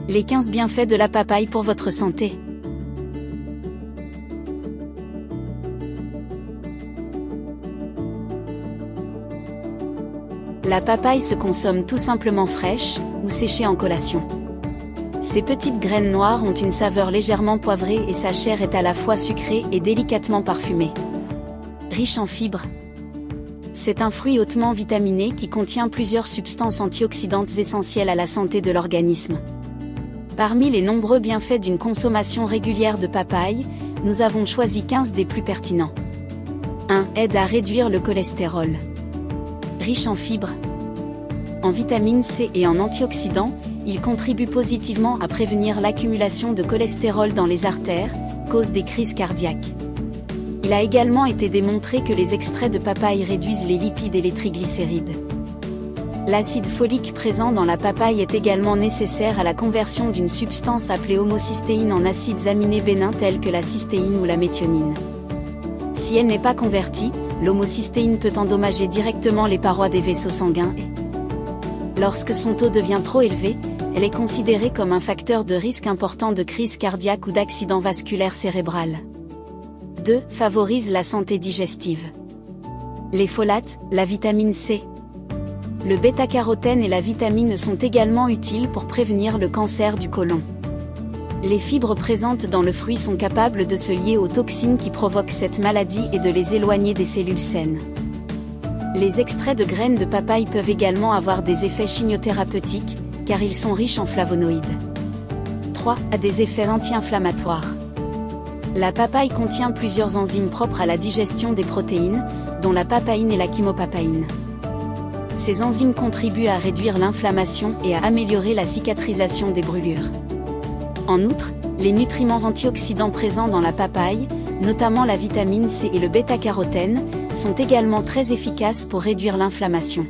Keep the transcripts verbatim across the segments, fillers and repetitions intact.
Les quinze bienfaits de la papaye pour votre santé. La papaye se consomme tout simplement fraîche, ou séchée en collation. Ses petites graines noires ont une saveur légèrement poivrée et sa chair est à la fois sucrée et délicatement parfumée. Riche en fibres. C'est un fruit hautement vitaminé qui contient plusieurs substances antioxydantes essentielles à la santé de l'organisme. Parmi les nombreux bienfaits d'une consommation régulière de papaye, nous avons choisi quinze des plus pertinents. un Aide à réduire le cholestérol. Riche en fibres, en vitamine C et en antioxydants, il contribue positivement à prévenir l'accumulation de cholestérol dans les artères, cause des crises cardiaques. Il a également été démontré que les extraits de papaye réduisent les lipides et les triglycérides. L'acide folique présent dans la papaye est également nécessaire à la conversion d'une substance appelée homocystéine en acides aminés bénins tels que la cystéine ou la méthionine. Si elle n'est pas convertie, l'homocystéine peut endommager directement les parois des vaisseaux sanguins et, lorsque son taux devient trop élevé, elle est considérée comme un facteur de risque important de crise cardiaque ou d'accident vasculaire cérébral. deux Favorise la santé digestive. Les folates, la vitamine C, le bêta-carotène et la vitamine sont également utiles pour prévenir le cancer du côlon. Les fibres présentes dans le fruit sont capables de se lier aux toxines qui provoquent cette maladie et de les éloigner des cellules saines. Les extraits de graines de papaye peuvent également avoir des effets chimiothérapeutiques, car ils sont riches en flavonoïdes. trois A des effets anti-inflammatoires. La papaye contient plusieurs enzymes propres à la digestion des protéines, dont la papaïne et la chymopapaïne. Ces enzymes contribuent à réduire l'inflammation et à améliorer la cicatrisation des brûlures. En outre, les nutriments antioxydants présents dans la papaye, notamment la vitamine C et le bêta-carotène, sont également très efficaces pour réduire l'inflammation.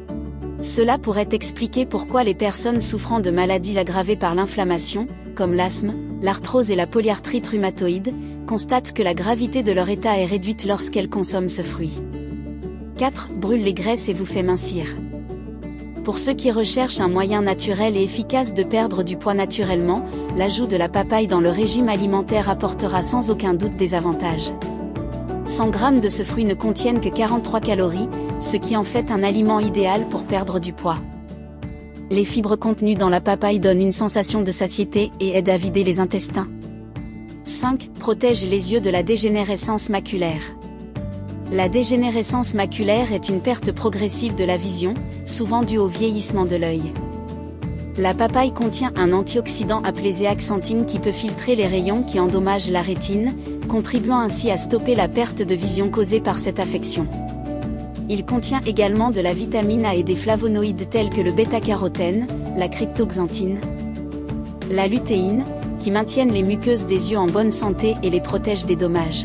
Cela pourrait expliquer pourquoi les personnes souffrant de maladies aggravées par l'inflammation, comme l'asthme, l'arthrose et la polyarthrite rhumatoïde, constatent que la gravité de leur état est réduite lorsqu'elles consomment ce fruit. quatre Brûle les graisses et vous fait mincir. Pour ceux qui recherchent un moyen naturel et efficace de perdre du poids naturellement, l'ajout de la papaye dans le régime alimentaire apportera sans aucun doute des avantages. cent grammes de ce fruit ne contiennent que quarante-trois calories, ce qui en fait un aliment idéal pour perdre du poids. Les fibres contenues dans la papaye donnent une sensation de satiété et aident à vider les intestins. cinq Protège les yeux de la dégénérescence maculaire. La dégénérescence maculaire est une perte progressive de la vision, souvent due au vieillissement de l'œil. La papaye contient un antioxydant appelé zéaxanthine qui peut filtrer les rayons qui endommagent la rétine, contribuant ainsi à stopper la perte de vision causée par cette affection. Il contient également de la vitamine A et des flavonoïdes tels que le bêta-carotène, la cryptoxanthine, la lutéine, qui maintiennent les muqueuses des yeux en bonne santé et les protègent des dommages.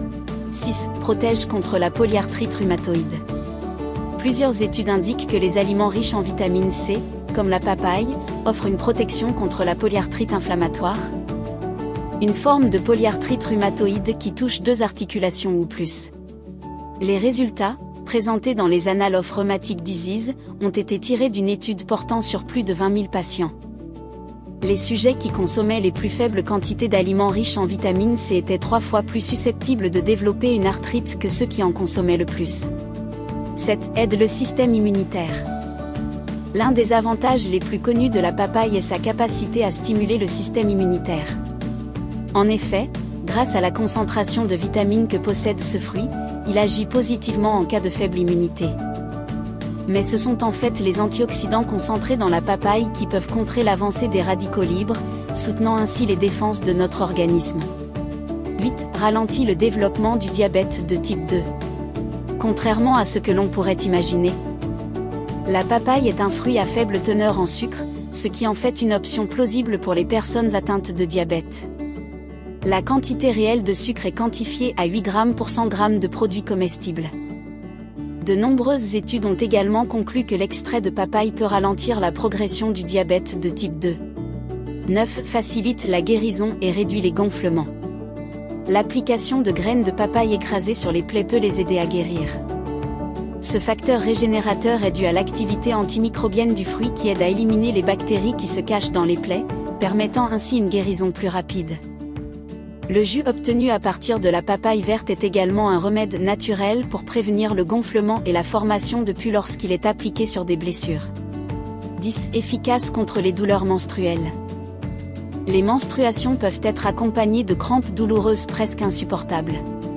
six Protège contre la polyarthrite rhumatoïde. Plusieurs études indiquent que les aliments riches en vitamine C, comme la papaye, offrent une protection contre la polyarthrite inflammatoire, une forme de polyarthrite rhumatoïde qui touche deux articulations ou plus. Les résultats, présentés dans les Annals of Rheumatic Disease, ont été tirés d'une étude portant sur plus de vingt mille patients. Les sujets qui consommaient les plus faibles quantités d'aliments riches en vitamine C étaient trois fois plus susceptibles de développer une arthrite que ceux qui en consommaient le plus. sept Aide le système immunitaire. L'un des avantages les plus connus de la papaye est sa capacité à stimuler le système immunitaire. En effet, grâce à la concentration de vitamines que possède ce fruit, il agit positivement en cas de faible immunité. Mais ce sont en fait les antioxydants concentrés dans la papaye qui peuvent contrer l'avancée des radicaux libres, soutenant ainsi les défenses de notre organisme. huit Ralentit le développement du diabète de type deux. Contrairement à ce que l'on pourrait imaginer, la papaye est un fruit à faible teneur en sucre, ce qui en fait une option plausible pour les personnes atteintes de diabète. La quantité réelle de sucre est quantifiée à huit grammes pour cent grammes de produits comestibles. De nombreuses études ont également conclu que l'extrait de papaye peut ralentir la progression du diabète de type deux. neuf Facilite la guérison et réduit les gonflements. L'application de graines de papaye écrasées sur les plaies peut les aider à guérir. Ce facteur régénérateur est dû à l'activité antimicrobienne du fruit qui aide à éliminer les bactéries qui se cachent dans les plaies, permettant ainsi une guérison plus rapide. Le jus obtenu à partir de la papaye verte est également un remède naturel pour prévenir le gonflement et la formation de pus lorsqu'il est appliqué sur des blessures. dix. Efficace contre les douleurs menstruelles. Les menstruations peuvent être accompagnées de crampes douloureuses presque insupportables.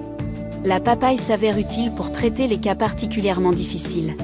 La papaye s'avère utile pour traiter les cas particulièrement difficiles.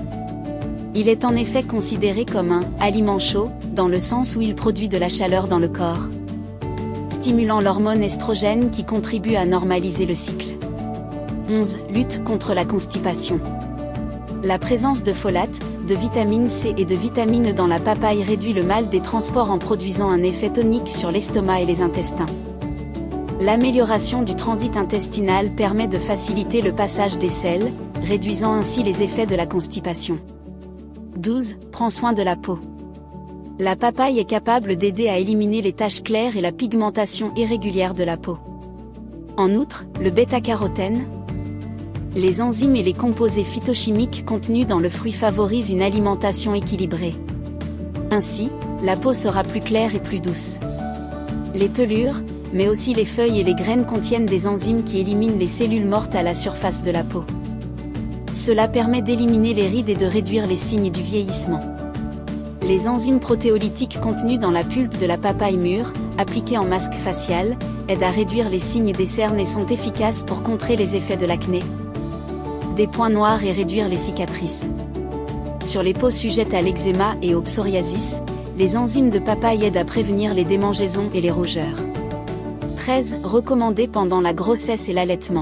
Il est en effet considéré comme un « aliment chaud » dans le sens où il produit de la chaleur dans le corps, stimulant l'hormone estrogène qui contribue à normaliser le cycle. onze. Lutte contre la constipation. La présence de folate, de vitamine C et de vitamines dans la papaye réduit le mal des transports en produisant un effet tonique sur l'estomac et les intestins. L'amélioration du transit intestinal permet de faciliter le passage des selles, réduisant ainsi les effets de la constipation. douze. Prends soin de la peau. La papaye est capable d'aider à éliminer les taches claires et la pigmentation irrégulière de la peau. En outre, le bêta-carotène, les enzymes et les composés phytochimiques contenus dans le fruit favorisent une alimentation équilibrée. Ainsi, la peau sera plus claire et plus douce. Les pelures, mais aussi les feuilles et les graines contiennent des enzymes qui éliminent les cellules mortes à la surface de la peau. Cela permet d'éliminer les rides et de réduire les signes du vieillissement. Les enzymes protéolytiques contenues dans la pulpe de la papaye mûre, appliquées en masque facial, aident à réduire les signes des cernes et sont efficaces pour contrer les effets de l'acné, des points noirs et réduire les cicatrices. Sur les peaux sujettes à l'eczéma et au psoriasis, les enzymes de papaye aident à prévenir les démangeaisons et les rougeurs. treize. Recommandé pendant la grossesse et l'allaitement.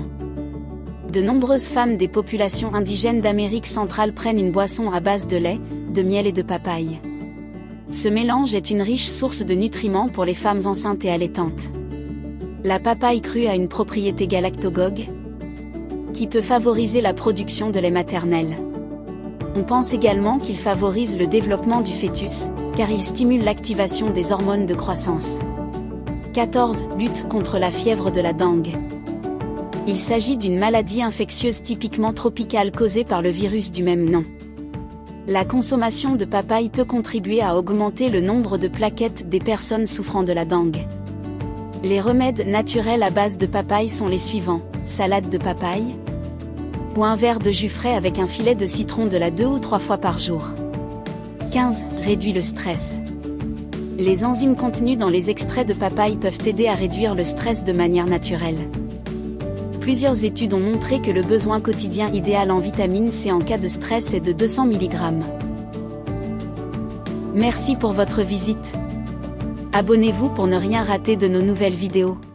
De nombreuses femmes des populations indigènes d'Amérique centrale prennent une boisson à base de lait, de miel et de papaye. Ce mélange est une riche source de nutriments pour les femmes enceintes et allaitantes. La papaye crue a une propriété galactogogue, qui peut favoriser la production de lait maternel. On pense également qu'il favorise le développement du fœtus, car il stimule l'activation des hormones de croissance. quatorze. Lutte contre la fièvre de la dengue. Il s'agit d'une maladie infectieuse typiquement tropicale causée par le virus du même nom. La consommation de papaye peut contribuer à augmenter le nombre de plaquettes des personnes souffrant de la dengue. Les remèdes naturels à base de papaye sont les suivants: salade de papaye, ou un verre de jus frais avec un filet de citron de la deux ou trois fois par jour. quinze. Réduit le stress. Les enzymes contenues dans les extraits de papaye peuvent aider à réduire le stress de manière naturelle. Plusieurs études ont montré que le besoin quotidien idéal en vitamine C en cas de stress est de deux cents milligrammes. Merci pour votre visite. Abonnez-vous pour ne rien rater de nos nouvelles vidéos.